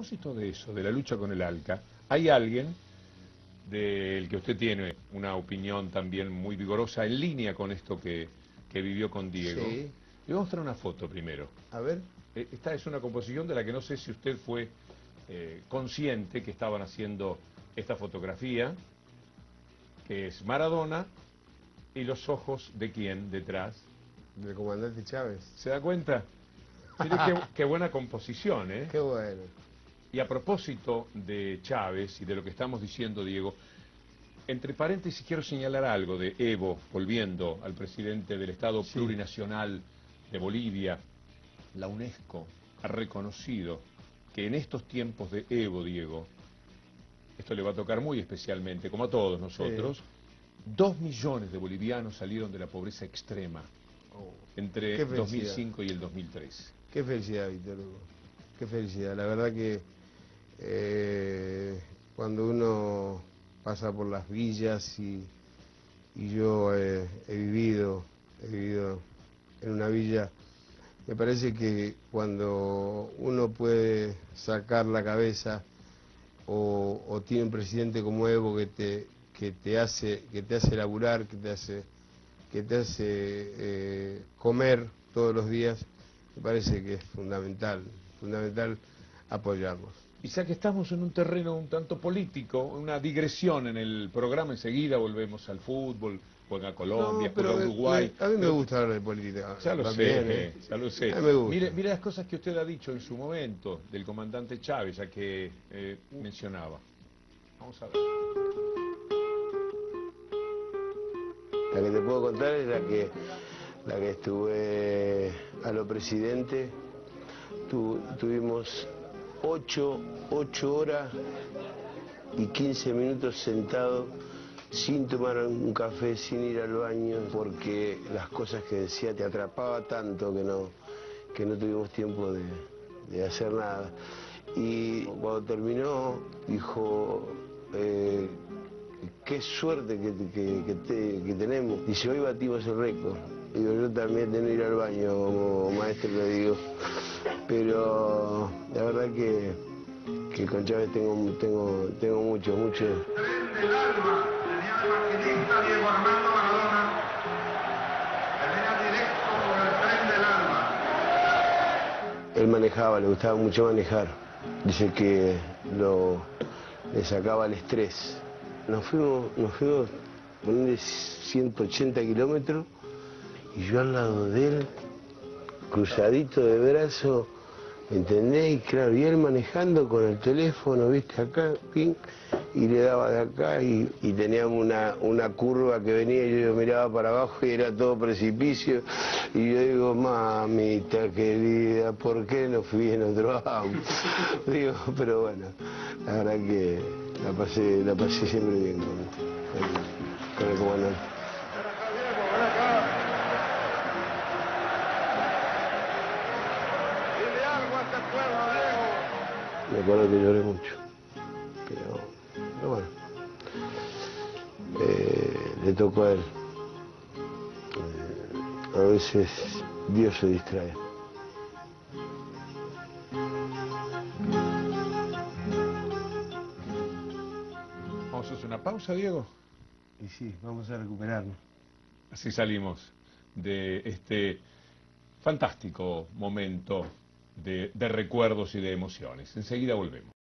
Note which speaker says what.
Speaker 1: propósito de eso, de la lucha con el ALCA, hay alguien del que usted tiene una opinión también muy vigorosa en línea con esto que vivió con Diego.
Speaker 2: Sí.
Speaker 1: Le voy a mostrar una foto primero.
Speaker 2: A ver.
Speaker 1: Esta es una composición de la que no sé si usted fue consciente que estaban haciendo esta fotografía, que es Maradona y los ojos de quién detrás.
Speaker 2: Del comandante Chávez.
Speaker 1: ¿Se da cuenta? Mire qué buena composición, ¿eh?
Speaker 2: Qué bueno.
Speaker 1: Y a propósito de Chávez y de lo que estamos diciendo, Diego, entre paréntesis quiero señalar algo de Evo, volviendo al presidente del Estado Plurinacional de Bolivia. La UNESCO ha reconocido que en estos tiempos de Evo, Diego, esto le va a tocar muy especialmente, como a todos nosotros, 2 millones de bolivianos salieron de la pobreza extrema entre el 2005 y el 2003.
Speaker 2: Qué felicidad, Víctor Hugo. Qué felicidad. La verdad que cuando uno pasa por las villas y yo he vivido en una villa, me parece que cuando uno puede sacar la cabeza o tiene un presidente como Evo que te hace laburar, que te hace comer todos los días, me parece que es fundamental apoyarlos.
Speaker 1: Y ya que estamos en un terreno un tanto político, una digresión en el programa, enseguida volvemos al fútbol, juega Colombia,
Speaker 2: no, pero
Speaker 1: juega Uruguay.
Speaker 2: A mí me gusta hablar de política.
Speaker 1: Ya lo sé, ya lo sé.
Speaker 2: A mí me gusta.
Speaker 1: Mire las cosas que usted ha dicho en su momento del comandante Chávez, ya que mencionaba. Vamos a ver.
Speaker 2: La que te puedo contar es la que estuve a lo presidente. Tuvimos 8 horas y 15 minutos sentados sin tomar un café, sin ir al baño, porque las cosas que decía te atrapaba tanto que no tuvimos tiempo de hacer nada. Y cuando terminó, dijo, qué suerte que tenemos. Dice, hoy batimos el récord. Digo, yo también tengo que ir al baño, como maestro le digo. Pero la verdad que con Chávez tengo mucho.
Speaker 3: El tren del alma, tenía de maquinista Diego Armando Maradona, que venía directo por el tren del alma.
Speaker 2: Él manejaba, le gustaba mucho manejar. Dice que le sacaba el estrés. Nos fuimos ponerle 180 kilómetros y yo al lado de él, cruzadito de brazo, ¿entendés? Y claro, y él manejando con el teléfono, viste, acá, ping, y le daba de acá y teníamos una curva que venía y yo miraba para abajo y era todo precipicio. Y yo digo, mamita querida, ¿por qué no fui en otro auto? Digo, pero bueno, la verdad que la pasé siempre bien con el comandante. Me acuerdo que lloré mucho, pero bueno, le tocó a él. A veces Dios se distrae.
Speaker 1: Vamos a hacer una pausa, Diego.
Speaker 2: Y sí, vamos a recuperarnos.
Speaker 1: Así salimos de este fantástico momento de recuerdos y de emociones. Enseguida volvemos.